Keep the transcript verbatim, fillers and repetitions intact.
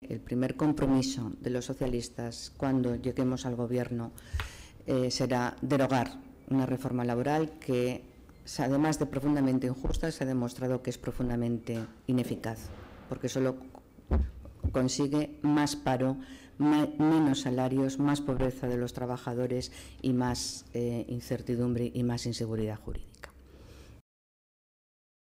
El primer compromiso de los socialistas cuando lleguemos al Gobierno eh, será derogar una reforma laboral que, además de profundamente injusta, se ha demostrado que es profundamente ineficaz, porque solo consigue más paro, más, menos salarios, más pobreza de los trabajadores y más eh, incertidumbre y más inseguridad jurídica.